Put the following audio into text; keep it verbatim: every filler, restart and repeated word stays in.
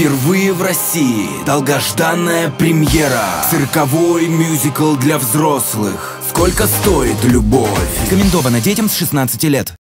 Впервые в России долгожданная премьера. Цирковой мюзикл для взрослых. Сколько стоит любовь? Рекомендовано детям с шестнадцати лет.